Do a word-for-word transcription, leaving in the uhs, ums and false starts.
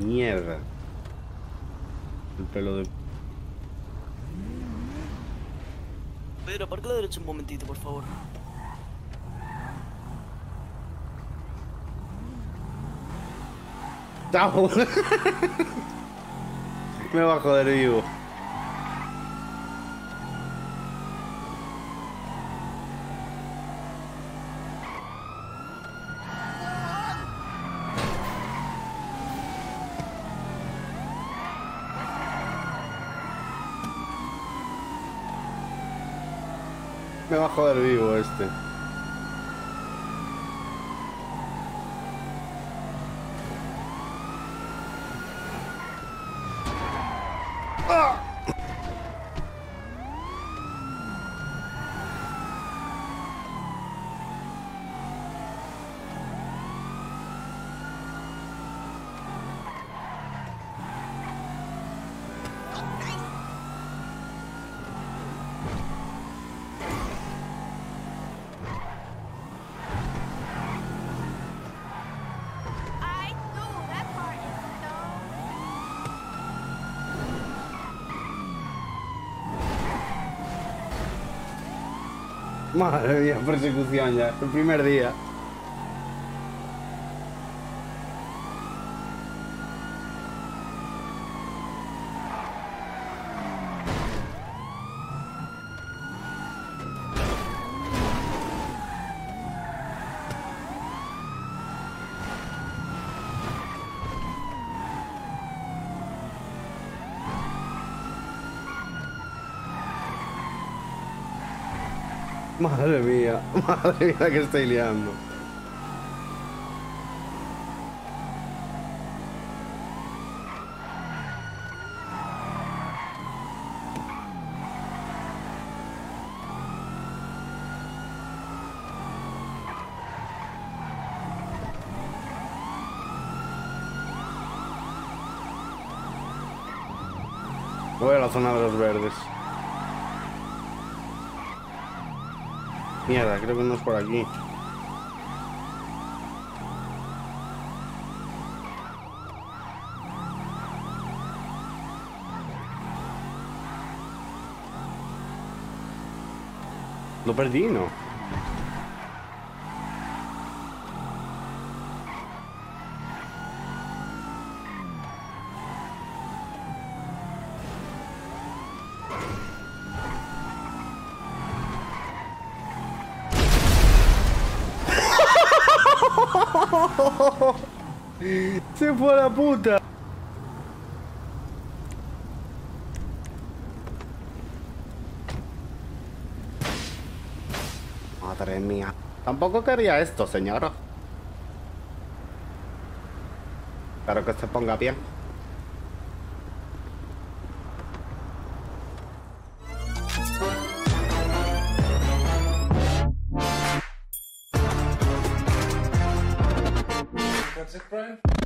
Mierda. El pelo de... Pedro, aparca a la derecha un momentito, por favor. ¡Chao! Me va a joder vivo. Me va a joder vivo este. ¡Ah! Madre mía, persecución ya, el primer día. Madre mía, madre mía que estoy liando. Voy a la zona de los verdes. Mierda, creo que no es por aquí. Lo perdí, ¿no? Se fue a la puta. Madre mía. Tampoco quería esto, señora. Espero que se ponga bien. That's it, Brian?